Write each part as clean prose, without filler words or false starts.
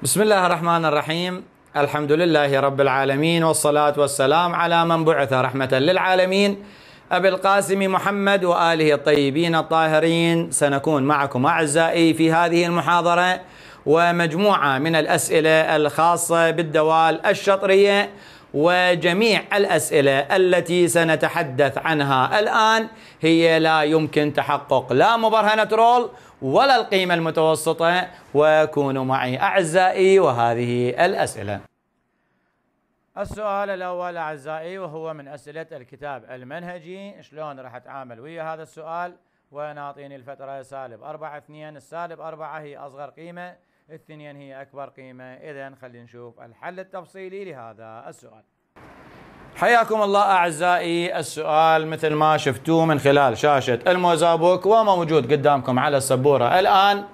بسم الله الرحمن الرحيم. الحمد لله رب العالمين، والصلاة والسلام على من بعث رحمة للعالمين أبي القاسم محمد وآله الطيبين الطاهرين. سنكون معكم أعزائي في هذه المحاضرة ومجموعة من الأسئلة الخاصة بالدوال الشطرية، وجميع الأسئلة التي سنتحدث عنها الآن هي لا يمكن تحقق لا مبرهنة رول ولا القيمة المتوسطة. وكونوا معي أعزائي وهذه الأسئلة. السؤال الأول أعزائي وهو من أسئلة الكتاب المنهجي. شلون راح أتعامل ويا هذا السؤال؟ ونعطيني الفترة -4 2. -4 هي أصغر قيمة، 2 هي أكبر قيمة. إذن خلينا نشوف الحل التفصيلي لهذا السؤال. حياكم الله أعزائي. السؤال مثل ما شفتوه من خلال شاشة الموزابوك وموجود قدامكم على السبورة الآن.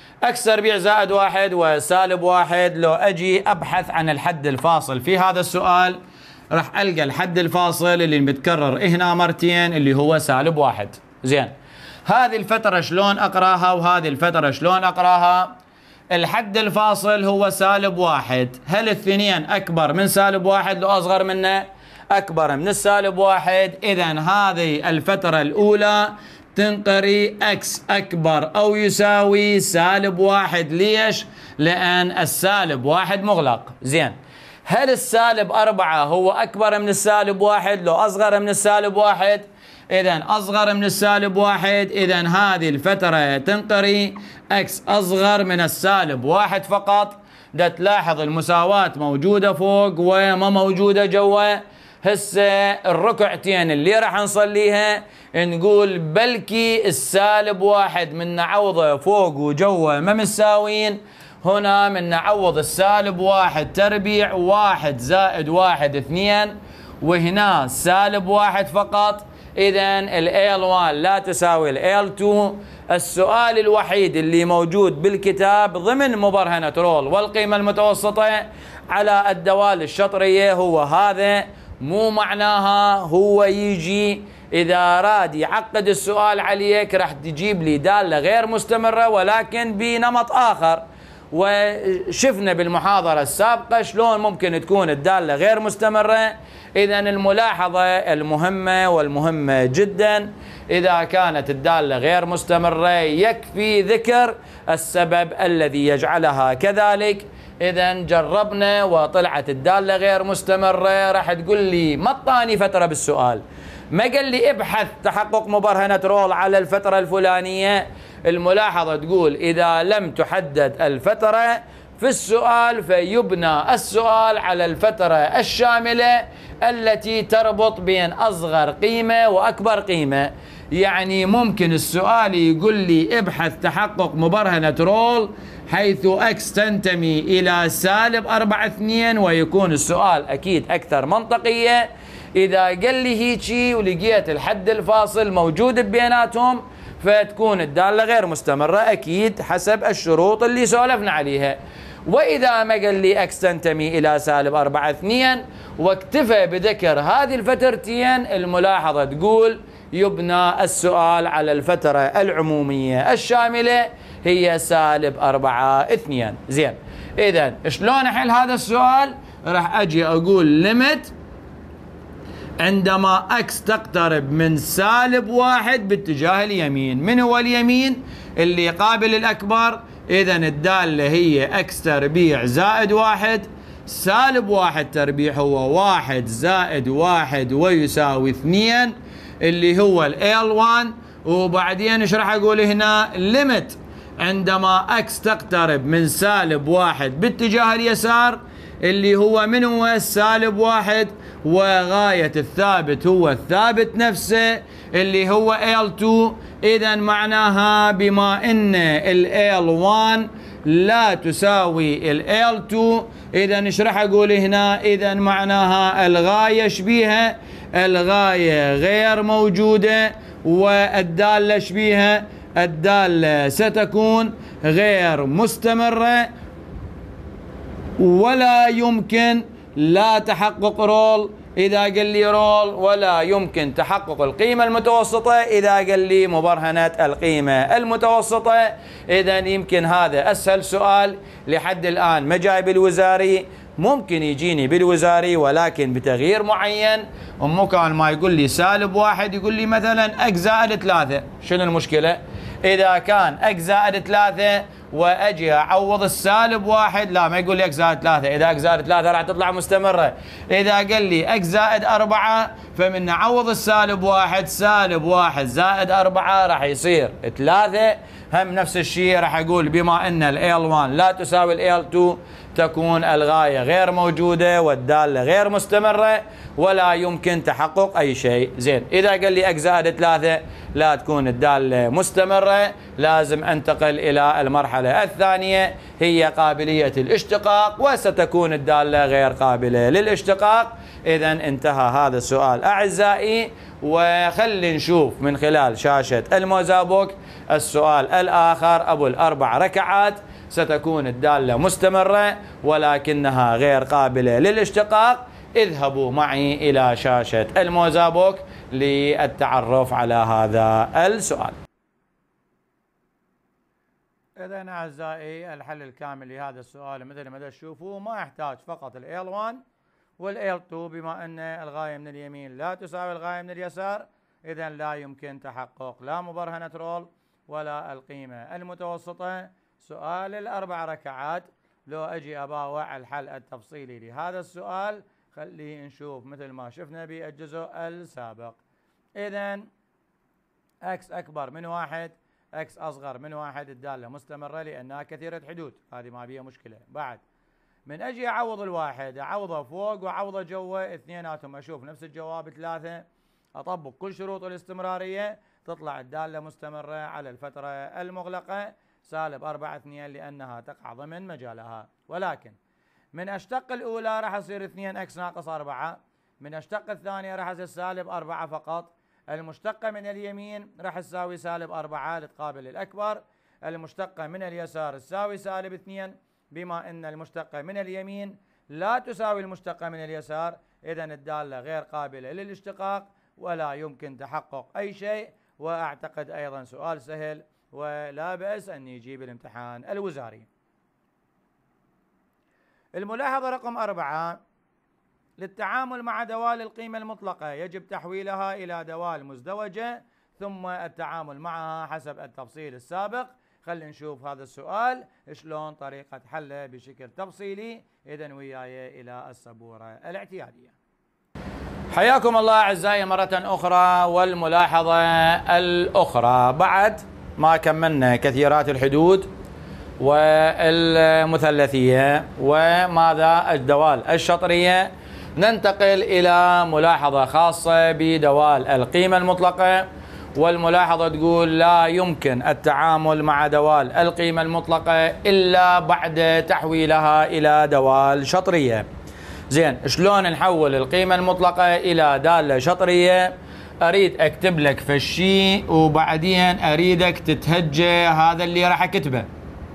(+1 و-1) لو أجي أبحث عن الحد الفاصل في هذا السؤال، راح ألقى الحد الفاصل اللي متكرر هنا مرتين اللي هو -1. زين، هذه الفترة شلون أقراها وهذه الفترة شلون أقراها؟ الحد الفاصل هو -1. هل الاثنين أكبر من -1 لو أصغر منه؟ أكبر من -1. إذن هذه الفترة الأولى تنقري X أكبر أو يساوي -1. ليش؟ لأن -1 مغلق. زين، هل -4 هو أكبر من -1 لو أصغر من -1؟ إذن أصغر من -1. إذن هذه الفترة تنقري X أصغر من -1 فقط. دا تلاحظ المساواة موجودة فوق وما موجودة جوا. هسه الركعتين اللي راح نصليها نقول بلكي -1 من نعوضه فوق وجوا ما مساوين. هنا من نعوض -1 تربيع 1 زائد 1 2، وهنا -1 فقط. إذن ال1 لا تساوي ال2. السؤال الوحيد اللي موجود بالكتاب ضمن مبرهنة رول والقيمة المتوسطة على الدوال الشطرية هو هذا. مو معناها هو يجي إذا راد يعقد السؤال عليك راح تجيب لي دالة غير مستمرة ولكن بنمط آخر. وشفنا بالمحاضرة السابقة شلون ممكن تكون الدالة غير مستمرة. إذن الملاحظة المهمة والمهمة جدا، إذا كانت الدالة غير مستمرة يكفي ذكر السبب الذي يجعلها كذلك. إذن جربنا وطلعت الدالة غير مستمرة، راح تقول لي ما اعطاني فترة بالسؤال، ما قال لي ابحث تحقق مبرهنة رول على الفترة الفلانية. الملاحظة تقول إذا لم تحدد الفترة في السؤال فيبنى السؤال على الفترة الشاملة التي تربط بين أصغر قيمة وأكبر قيمة. يعني ممكن السؤال يقول لي ابحث تحقق مبرهنة رول حيث X تنتمي إلى -4 2، ويكون السؤال أكيد أكثر منطقية إذا قال لي هيجي ولقيت الحد الفاصل موجود بيناتهم، فتكون الدالة غير مستمرة أكيد حسب الشروط اللي سولفنا عليها. وإذا ما قال لي X تنتمي إلى -4 2 واكتفى بذكر هذه الفترتين، الملاحظة تقول يبنى السؤال على الفترة العمومية الشاملة هي -4 2. زين، إذن شلون أحل هذا السؤال؟ راح أجي أقول ليمت عندما X تقترب من -1 باتجاه اليمين. من هو اليمين؟ اللي قابل الأكبر. إذن الدالة هي X تربيع زائد 1. -1 تربيع هو 1 زائد 1 ويساوي 2 اللي هو ال1. وبعدين ايش راح اقول هنا؟ ليمت عندما X تقترب من -1 باتجاه اليسار اللي هو من هو -1، وغاية الثابت هو الثابت نفسه اللي هو L2. إذن معناها بما ان ال L1 لا تساوي ال L2، إذن ايش راح اقول هنا؟ إذن معناها الغاية شبيهة، الغاية غير موجودة، والدالة شبيهة، الدالة ستكون غير مستمرة ولا يمكن لا تحقق رول إذا قال لي رول ولا يمكن تحقق القيمة المتوسطة، إذا قال لي مبرهنة القيمة المتوسطة. إذا يمكن هذا أسهل سؤال لحد الآن ما جاي بالوزاري، ممكن يجيني بالوزاري ولكن بتغيير معين. ومكان ما يقول لي -1 يقول لي مثلا x زائد 3. شنو المشكلة؟ إذا كان x زائد 3 واجي اعوض -1، لا ما يقول لي x زائد 3، اذا x زائد 3 راح تطلع مستمره. اذا قال لي x زائد 4 فمن نعوض -1 -1 زائد 4 راح يصير 3. هم نفس الشيء راح اقول بما ان ال1 لا تساوي ال2 تكون الغايه غير موجوده والداله غير مستمره ولا يمكن تحقق اي شيء. زين، اذا قال لي x زائد 3 لا تكون الداله مستمره، لازم انتقل الى المرحله الثانيه هي قابليه الاشتقاق، وستكون الداله غير قابله للاشتقاق. اذا انتهى هذا السؤال اعزائي، وخلي نشوف من خلال شاشه الموزابوك السؤال الاخر ابو ال4 ركعات. ستكون الداله مستمره ولكنها غير قابله للاشتقاق. اذهبوا معي إلى شاشة الموزابوك للتعرف على هذا السؤال. إذن أعزائي الحل الكامل لهذا السؤال مثل ما تشوفوا ما يحتاج فقط ال L1 وال L2، بما أن الغاية من اليمين لا تساوي الغاية من اليسار، إذن لا يمكن تحقق لا مبرهنة رول ولا القيمة المتوسطة. سؤال ال4 ركعات، لو أجي أباوع الحل التفصيلي لهذا السؤال خليه نشوف مثل ما شفنا بالجزء السابق. إذن x أكبر من 1 x أصغر من 1 الدالة مستمرة لأنها كثيرة حدود، هذه ما بيها مشكلة. بعد من أجي أعوض الواحد أعوضه فوق وأعوضه جوا، اثنيناتهم أشوف نفس الجواب 3، أطبق كل شروط الاستمرارية تطلع الدالة مستمرة على الفترة المغلقة -4/2 لأنها تقع ضمن مجالها. ولكن من أشتق الأولى راح يصير 2x ناقص 4، من أشتق الثانية راح يصير -4 فقط. المشتقة من اليمين راح تساوي -4 لتقابل الأكبر، المشتقة من اليسار تساوي -2، بما أن المشتقة من اليمين لا تساوي المشتقة من اليسار، إذن الدالة غير قابلة للاشتقاق ولا يمكن تحقق أي شيء. وأعتقد أيضا سؤال سهل ولا بأس أن يجي بالامتحان الوزاري. الملاحظة رقم 4، للتعامل مع دوال القيمة المطلقة يجب تحويلها إلى دوال مزدوجة ثم التعامل معها حسب التفصيل السابق. خلينا نشوف هذا السؤال شلون طريقة حله بشكل تفصيلي. إذن وياي إلى السبورة الاعتيادية. حياكم الله أعزائي مرة أخرى. والملاحظة الأخرى بعد ما كملنا كثيرات الحدود والمثلثية وماذا الدوال الشطرية، ننتقل إلى ملاحظة خاصة بدوال القيمة المطلقة. والملاحظة تقول لا يمكن التعامل مع دوال القيمة المطلقة إلا بعد تحويلها إلى دوال شطرية. زين، شلون نحول القيمة المطلقة إلى دالة شطرية؟ أريد أكتب لك فشي وبعدين أريدك تتهجى هذا اللي راح أكتبه.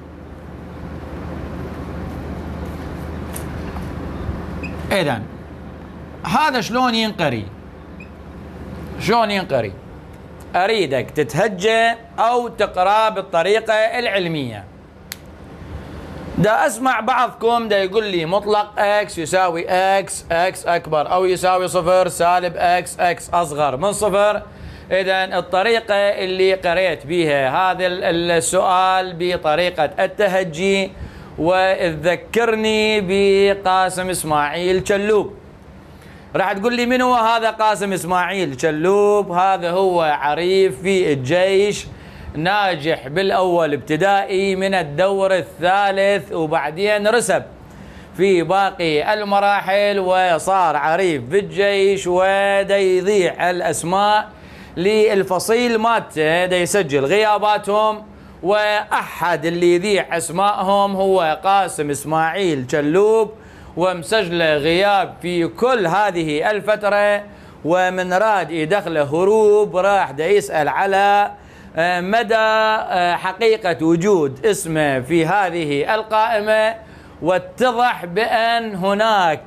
إذن هذا شلون ينقري؟ شلون ينقري؟ أريدك تتهجى أو تقرأ بالطريقة العلمية. دا أسمع بعضكم دا يقول لي مطلق x يساوي x أكبر أو يساوي 0 -x أصغر من 0. إذن الطريقة اللي قريت بها هذا السؤال بطريقة التهجي، وذكرني بقاسم إسماعيل شلوب. راح تقول لي من هو هذا قاسم إسماعيل شلوب؟ هذا هو عريف في الجيش، ناجح بالأول ابتدائي من الدور الثالث، وبعدين رسب في باقي المراحل وصار عريف بالجيش، ودا يضيع الأسماء للفصيل مالته، دا يسجل غياباتهم، وأحد اللي يذيع أسمائهم هو قاسم إسماعيل شلوب، ومسجله غياب في كل هذه الفترة. ومن راد يدخله هروب راح دا يسأل على مدى حقيقة وجود اسمه في هذه القائمة، واتضح بأن هناك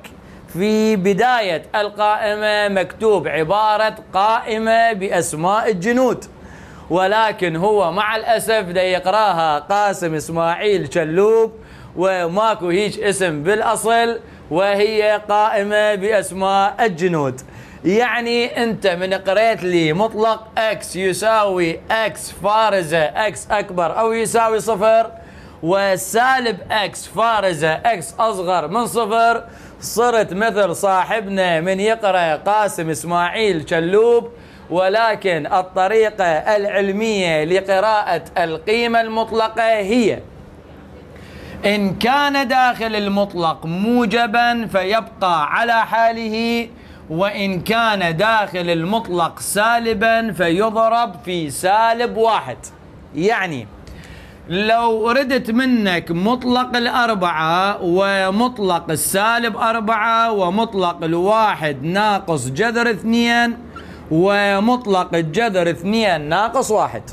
في بداية القائمة مكتوب عبارة قائمة بأسماء الجنود، ولكن هو مع الأسف دا يقراها قاسم إسماعيل شلوب وماكو هيج اسم بالأصل، وهي قائمة بأسماء الجنود. يعني أنت من قريت لي مطلق X يساوي X فارزة X أكبر أو يساوي صفر، وسالب X فارزة X أصغر من صفر، صرت مثل صاحبنا من يقرأ قاسم إسماعيل شلوب. ولكن الطريقة العلمية لقراءة القيمة المطلقة هي: إن كان داخل المطلق موجبا فيبقى على حاله، وإن كان داخل المطلق سالبا فيضرب في سالب واحد. يعني لو ردت منك مطلق الأربعة ومطلق السالب أربعة ومطلق الواحد ناقص جذر 2 ومطلق الجذر 2 ناقص 1،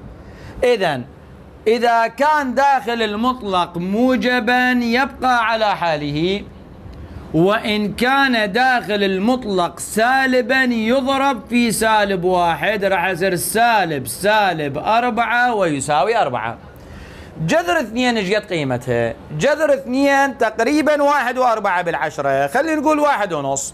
إذا كان داخل المطلق موجبا يبقى على حاله، وإن كان داخل المطلق سالبا يضرب في سالب 1، راح يصير سالب 4 ويساوي 4. جذر 2 ايش قد قيمتها؟ جذر 2 تقريبا 1 و4 بالعشرة، خلينا نقول 1.5.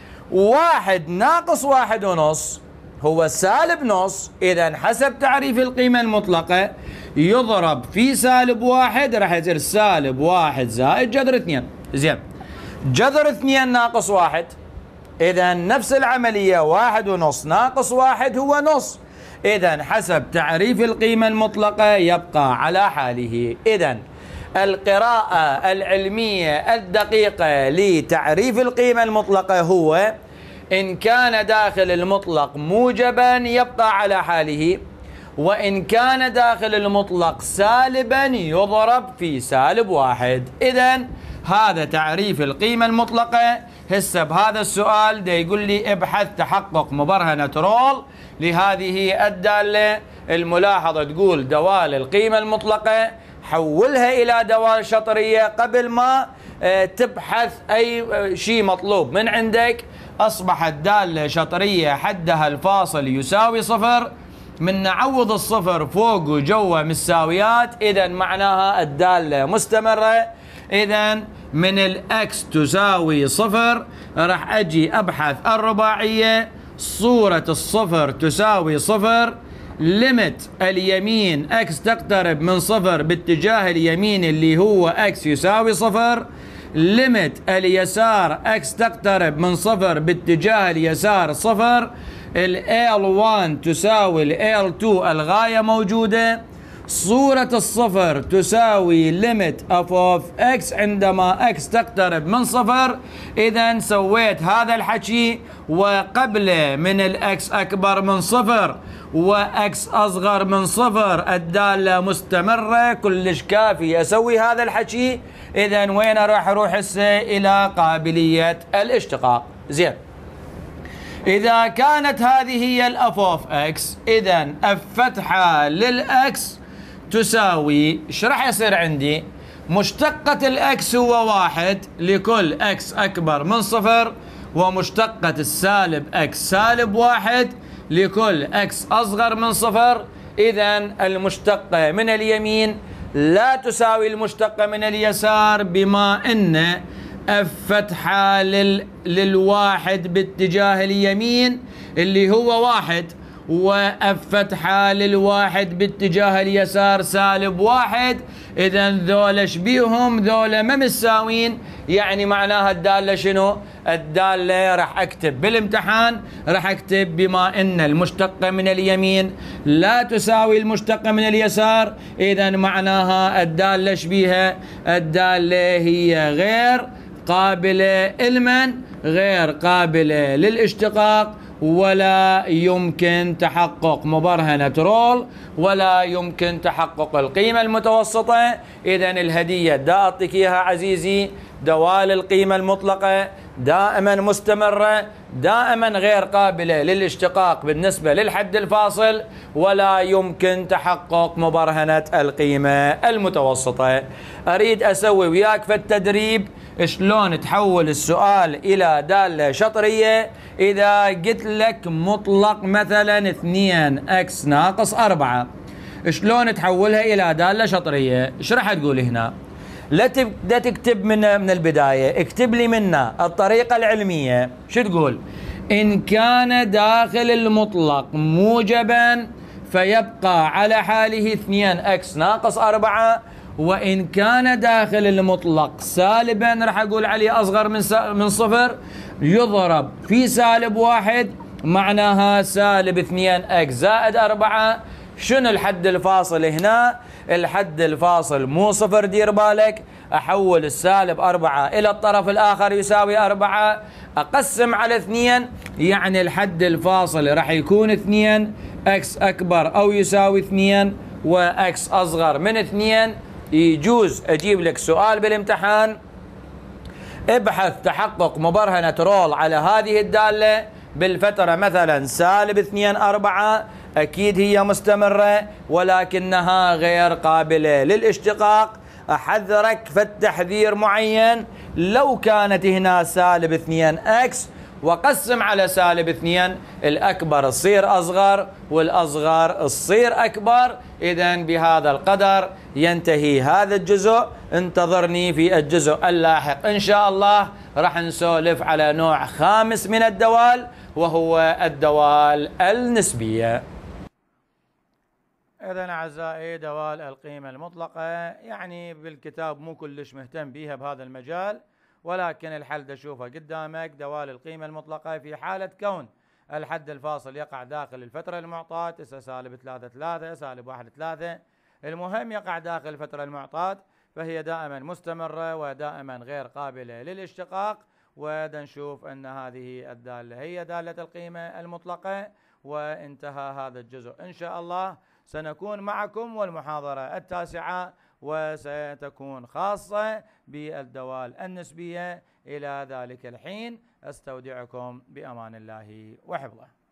1 ناقص 1.5 هو سالب نص. إذا حسب تعريف القيمة المطلقة يضرب في سالب 1 راح يصير سالب 1 زائد جذر 2. زين، جذر 2 ناقص 1، إذا نفس العملية 1.5 ناقص 1 هو نص. إذا حسب تعريف القيمة المطلقة يبقى على حاله. إذا القراءة العلمية الدقيقة لتعريف القيمة المطلقة هو: إن كان داخل المطلق موجبا يبقى على حاله، وإن كان داخل المطلق سالبا يضرب في سالب 1. إذا هذا تعريف القيمة المطلقة. هسه بهذا السؤال دا يقول لي ابحث تحقق مبرهنة رول لهذه الدالة. الملاحظة تقول دوال القيمة المطلقة، حولها إلى دوال شطرية قبل ما تبحث أي شيء مطلوب من عندك. أصبحت دالة شطرية حدها الفاصل يساوي 0، من نعوض الصفر فوق وجوا مساويات، إذا معناها الدالة مستمرة. إذا من الأكس تساوي 0 راح أجي أبحث الرباعية. صورة الصفر تساوي 0، ليمت اليمين أكس تقترب من 0 باتجاه اليمين اللي هو أكس يساوي 0، ليمت اليسار أكس تقترب من 0 باتجاه اليسار 0. ال L1 تساوي ال L2 الغاية موجودة. صورة الصفر تساوي ليمت of x عندما x تقترب من 0. إذا سويت هذا الحكي وقبله من الx أكبر من 0 وx أصغر من 0، الدالة مستمرة كلش كافي أسوي هذا الحكي. إذا وين راح أروح هسه؟ إلى قابلية الاشتقاق. زين، إذا كانت هذه هي الاف اوف اكس، إذا اف فتحة للأكس تساوي ايش راح يصير عندي؟ مشتقة الاكس هو 1 لكل اكس أكبر من 0، ومشتقة السالب اكس سالب 1 لكل اكس أصغر من 0. إذا المشتقة من اليمين لا تساوي المشتقة من اليسار، بما أن اف فتحة للواحد باتجاه اليمين اللي هو 1، واف فتحة للواحد باتجاه اليسار سالب 1. إذا ذولا شبيهم؟ ذولا ما مساوين. يعني معناها الدالة شنو؟ الدالة راح أكتب بالامتحان، راح أكتب بما أن المشتقة من اليمين لا تساوي المشتقة من اليسار، إذا معناها الدالة شبيها؟ الدالة هي غير قابلة لمن؟ غير قابلة للاشتقاق، ولا يمكن تحقق مبرهنة رول، ولا يمكن تحقق القيمة المتوسطة. إذا الهدية دا أعطيك إياها عزيزي، دوال القيمة المطلقة دائما مستمرة، دائما غير قابلة للاشتقاق بالنسبة للحد الفاصل، ولا يمكن تحقق مبرهنة القيمة المتوسطة. أريد أسوي وياك في التدريب شلون تحول السؤال إلى دالة شطرية. إذا قلت لك مطلق مثلا 2x ناقص 4، شلون تحولها إلى دالة شطرية؟ ايش راح تقول هنا؟ لا تبدأ تكتب من البداية، اكتب لي منا الطريقة العلمية. شو تقول؟ إن كان داخل المطلق موجبا فيبقى على حاله 2x ناقص 4، وإن كان داخل المطلق سالبا راح أقول عليه أصغر من 0 يضرب في -1، معناها -2x زائد 4. شنو الحد الفاصل هنا؟ الحد الفاصل مو 0، دير بالك. أحول -4 إلى الطرف الآخر يساوي 4، أقسم على 2، يعني الحد الفاصل راح يكون 2x أكبر أو يساوي 2 وx أصغر من 2. يجوز أجيب لك سؤال بالامتحان ابحث تحقق مبرهنة رول على هذه الدالة بالفترة مثلا -2 4، أكيد هي مستمرة ولكنها غير قابلة للاشتقاق. أحذرك فالتحذير معين، لو كانت هنا -2x وقسم على -2، الأكبر تصير أصغر والأصغر تصير أكبر. إذن بهذا القدر ينتهي هذا الجزء. انتظرني في الجزء اللاحق إن شاء الله، راح نسولف على نوع خامس من الدوال وهو الدوال النسبية. إذن أعزائي دوال القيمة المطلقة يعني بالكتاب مو كلش مهتم بيها بهذا المجال، ولكن الحل تشوفه قدامك. دوال القيمة المطلقة في حالة كون الحد الفاصل يقع داخل الفترة المعطاة، -3 3 -1 3، المهم يقع داخل الفترة المعطاة، فهي دائما مستمرة ودائما غير قابلة للاشتقاق. ونشوف أن هذه الدالة هي دالة القيمة المطلقة. وانتهى هذا الجزء إن شاء الله. سنكون معكم والمحاضرة 9 وستكون خاصة بالدوال النسبية. إلى ذلك الحين أستودعكم بأمان الله وحفظه.